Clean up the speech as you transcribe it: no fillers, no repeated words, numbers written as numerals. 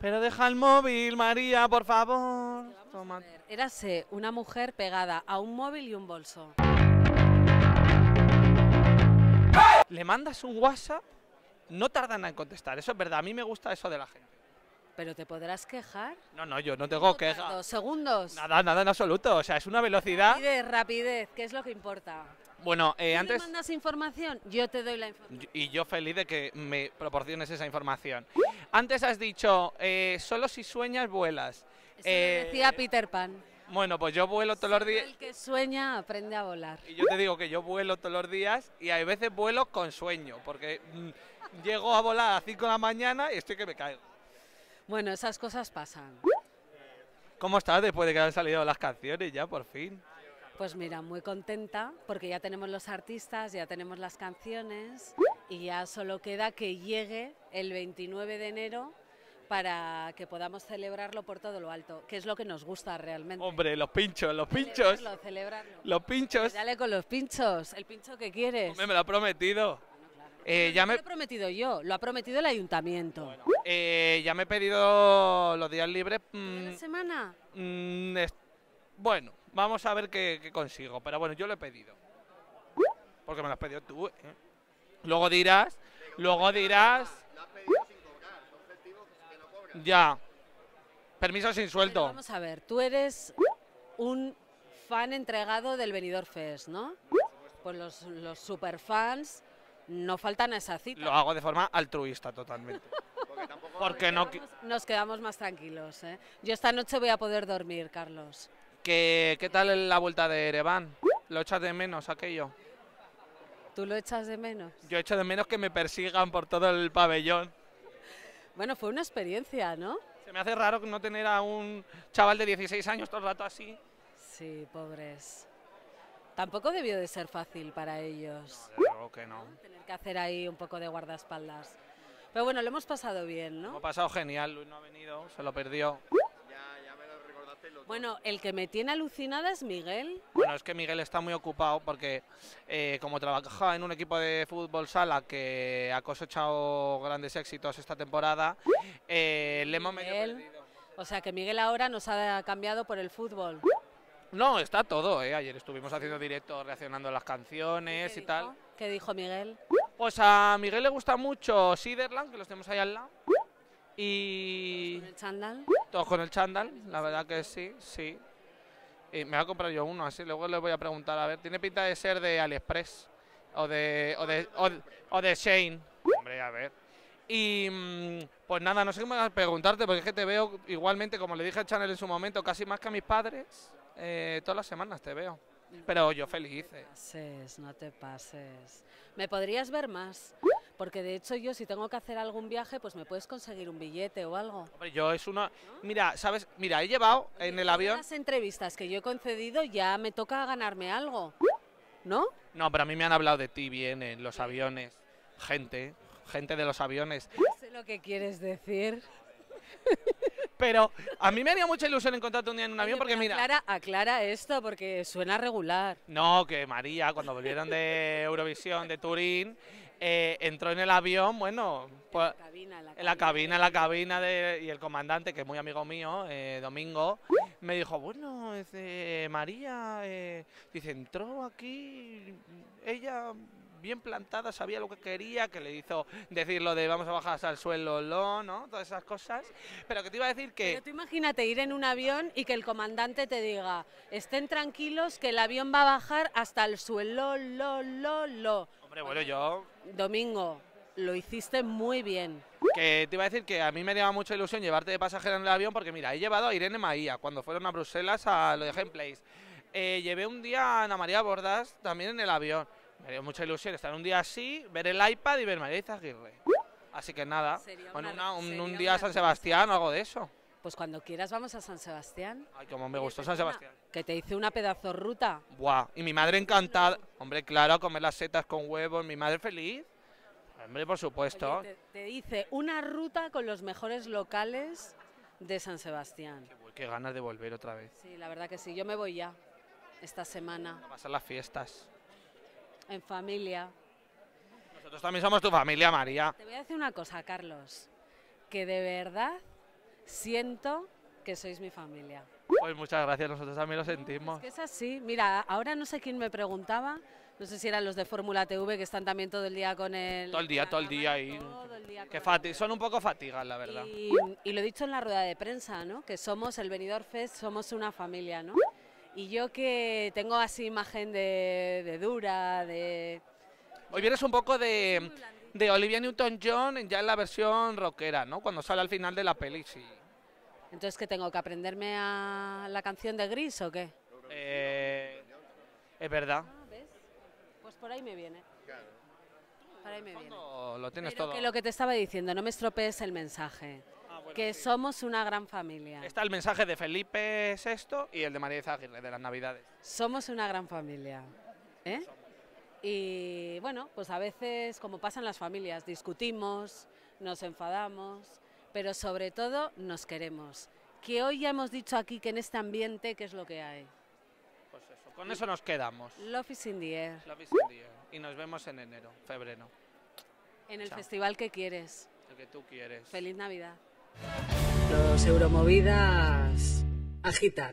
Pero deja el móvil, María, por favor. Vamos a ver, érase una mujer pegada a un móvil y un bolso. Le mandas un WhatsApp, no tardan en contestar. Eso es verdad, a mí me gusta eso de la gente. ¿Pero te podrás quejar? No, yo no tengo queja. 2 segundos. Nada en absoluto. O sea, es una velocidad. Rapidez, que es lo que importa. Bueno, ¿Tú antes. me mandas información? Yo te doy la información. Y yo feliz de que me proporciones esa información. Antes has dicho, solo si sueñas vuelas. Eso lo decía Peter Pan. Bueno, pues yo vuelo todos los días. El que sueña aprende a volar. Y yo te digo que yo vuelo todos los días y hay veces vuelo con sueño, porque llego a volar a las 5 de la mañana y estoy que me caigo. Bueno, esas cosas pasan. ¿Cómo estás después de que han salido las canciones ya, por fin? Pues mira, muy contenta porque ya tenemos los artistas, ya tenemos las canciones y ya solo queda que llegue el 29 de enero para que podamos celebrarlo por todo lo alto, que es lo que nos gusta realmente. Hombre, los pinchos. Celebrarlo. Los pinchos. Pues dale con los pinchos, el pincho que quieres. Hombre, me lo ha prometido. No lo he prometido yo, lo ha prometido el ayuntamiento. Ya me he pedido los días libres. ¿La semana? Bueno, vamos a ver qué consigo. Pero bueno, yo lo he pedido. Porque me lo has pedido tú. Luego dirás. Lo has pedido sin cobrar, son festivos que no cobran. Ya. Permiso sin Pero sueldo. vamos a ver, tú eres un fan entregado del Benidorm Fest, ¿no? Pues los superfans no faltan a esa cita. Lo hago de forma altruista totalmente. Porque no. Nos quedamos más tranquilos, ¿eh? Yo esta noche voy a poder dormir, Carlos. ¿Qué tal la vuelta de Ereván? ¿Lo echas de menos aquello? ¿Tú lo echas de menos? Yo echo de menos que me persigan por todo el pabellón. Bueno, fue una experiencia, ¿no? Se me hace raro no tener a un chaval de 16 años todo el rato así. Sí, pobres. Tampoco debió de ser fácil para ellos. Creo que no. Tener que hacer ahí un poco de guardaespaldas. Pero bueno, lo hemos pasado bien, Lo ¿no? ha pasado genial, Luis no ha venido, se lo perdió. Ya me lo recordaste los dos. Bueno, el que me tiene alucinada es Miguel. Bueno, es que Miguel está muy ocupado porque como trabaja en un equipo de fútbol sala que ha cosechado grandes éxitos esta temporada, le hemos medio Miguel. perdido. O sea que Miguel ahora nos ha cambiado por el fútbol. No, está todo, ayer estuvimos haciendo directo reaccionando a las canciones y tal. ¿Qué dijo Miguel? Pues a Miguel le gusta mucho Siderland, que los tenemos ahí al lado. Y ¿Con el chándal? todos con el chándal, la verdad que sí, sí. Me voy a comprar yo uno, así luego le voy a preguntar, a ver, tiene pinta de ser de AliExpress o de Shein. Hombre, a ver. Y pues nada, no sé qué me vas a preguntarte, porque es que te veo igualmente, como le dije a Chanel en su momento, casi más que a mis padres, todas las semanas te veo. Pero yo feliz. No te pases. ¿Me podrías ver más? Porque de hecho yo si tengo que hacer algún viaje, pues me puedes conseguir un billete o algo. Hombre, yo es una... Mira, ¿sabes? Mira, he llevado en el avión... Las entrevistas que yo he concedido ya me toca ganarme algo, ¿no? No, pero a mí me han hablado de ti bien en los aviones. Gente de los aviones. Sé lo que quieres decir. Pero a mí me haría mucha ilusión encontrarte un día en un avión Oye, porque pero mira... aclara esto porque suena regular. No, que María, cuando volvieron de Eurovisión, de Turín, entró en el avión, bueno, pues, en la cabina y el comandante, que es muy amigo mío, Domingo, me dijo, bueno, María, dice, entró aquí, ella bien plantada, sabía lo que quería, que le hizo decir lo de vamos a bajar hasta el suelo, ¿no? Todas esas cosas, pero que te iba a decir que... Pero tú imagínate ir en un avión y que el comandante te diga, estén tranquilos que el avión va a bajar hasta el suelo, Hombre, bueno, yo... Domingo, lo hiciste muy bien. Que te iba a decir que a mí me llama mucha ilusión llevarte de pasajera en el avión porque mira, he llevado a Irene Maía cuando fueron a Bruselas a lo de Gameplays. Llevé un día a Ana María Bordas también en el avión. Me dio mucha ilusión estar un día así, ver el iPad y ver María Izaguirre. Así que nada, un día a San Sebastián o algo de eso. Pues cuando quieras vamos a San Sebastián. Ay, como me gustó San Sebastián. Que te hice una pedazo ruta. Buah, y mi madre encantada. Hombre, claro, a comer las setas con huevos, mi madre feliz. Hombre, por supuesto. Oye, te hice una ruta con los mejores locales de San Sebastián. Qué ganas de volver otra vez. Sí, la verdad que sí. Yo me voy ya esta semana. A pasar las fiestas. En familia. Nosotros también somos tu familia, María. Te voy a decir una cosa, Carlos. Que de verdad siento que sois mi familia. Pues muchas gracias, nosotros también lo sentimos. Es que es así. Mira, ahora no sé quién me preguntaba, no sé si eran los de Fórmula TV que están también todo el día con el... Todo el día ahí. Todo el día Que con son un poco fatigas, la verdad. y lo he dicho en la rueda de prensa, ¿no? Que somos el Benidorm Fest, somos una familia, ¿no? Y yo que tengo así imagen de dura, de... Hoy vienes un poco de Olivia Newton-John ya en la versión rockera, ¿no? Cuando sale al final de la peli, sí. Entonces, ¿qué tengo que aprenderme a la canción de Gris o qué? Es verdad. Ah, ¿ves? Pues por ahí me viene. Por ahí me viene. Lo tienes Pero todo. que lo que te estaba diciendo, no me estropees el mensaje. Bueno, Que sí. somos una gran familia. Está el mensaje de Felipe VI y el de María Izaguirre, de las Navidades. Somos una gran familia. ¿Eh? Y bueno, pues a veces, como pasa en las familias, discutimos, nos enfadamos, pero sobre todo nos queremos. Que hoy ya hemos dicho aquí que en este ambiente, ¿qué es lo que hay? Pues eso, con eso nos quedamos. Love is in the air. Love is in the air. Y nos vemos en enero, febrero, En el Chao. festival que quieres. el que tú quieres. Feliz Navidad. Los Euromovidas agitan.